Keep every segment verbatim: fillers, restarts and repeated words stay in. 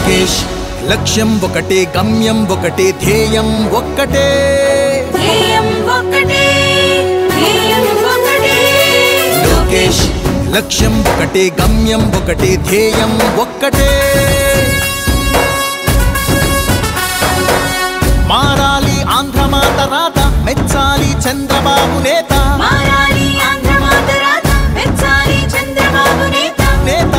లోకేష్ లక్ష్యం ఒకటే గమ్యం ఒకటే ధ్యేయం ఒక్కటే ధ్యేయం ఒక్కటే ధ్యేయం ఒక్కటే లోకేష్ లక్ష్యం ఒకటే గమ్యం ఒకటే ధ్యేయం ఒక్కటే మారాలి ఆంధ్ర మాత రాత మెచ్చాలి చంద్రబాబు నేత మారాలి ఆంధ్ర మాత రాత మెచ్చాలి చంద్రబాబు నేత నేత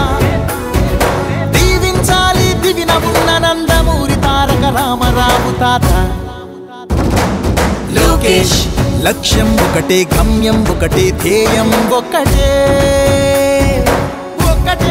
దీవించాలి దివిన ఉన్న నందమూరి తారక రామారావు తాత లోకేష్ లక్ష్యం ఒకటే గమ్యం ఒకటే ధ్యేయం ఒకటే ఒకటే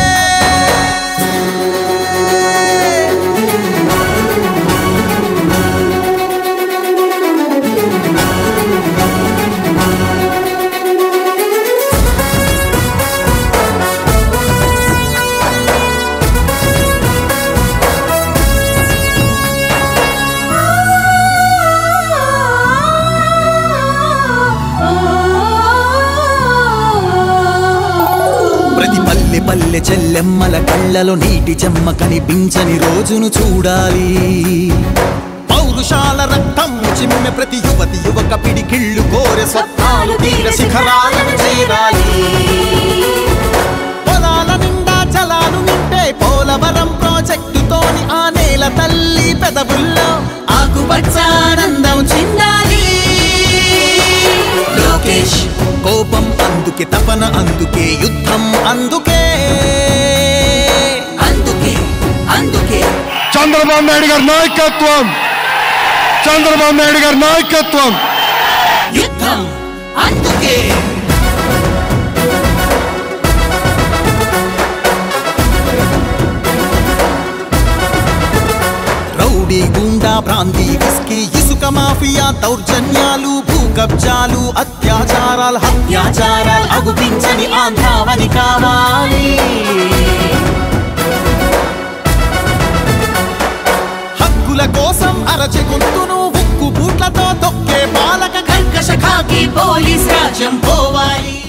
పల్లె పల్లె చెల్లెమ్మల కళ్ళలో నీటి చెమ్మ కనిపించని రోజును చూడాలి పౌరుషాల రక్తం చిమ్మె ప్రతి యువతి యువక పిడికిళ్ళు కోరె స్వప్నాలు తీర శిఖరాలను చేరాలి పొలాల నిండా జలాలు నింపే పోలవరం ప్రాజెక్టుతోని ఆ నేల తల్లి పెదవుల్లో ఆకుపచ్చ ఆనందం చిందాలి లోకేష్ కోపం అందుకే తపన అందుకే యుద్ధం అందుకే అందుకే అందుకే చంద్రబాబు నాయుడు గారి నాయకత్వం చంద్రబాబు నాయుడు గారి నాయకత్వం యుద్ధం అందుకే రౌడీ గుండా ప్రాంతీ విస్కీ ఇసుక మాఫియా దౌర్జన్యాలు భూ కబ్జాలు అత్యాచారాలు హత్యాచారాలు అగుపించని ఆంధ్రావని కావాలి హక్కుల కోసం అరచి గొంతును ఉక్కు బూట్లతో తొక్కే పాలక కర్కశ ఖాకీ పోలీస్ రాజ్యం పోవాలి.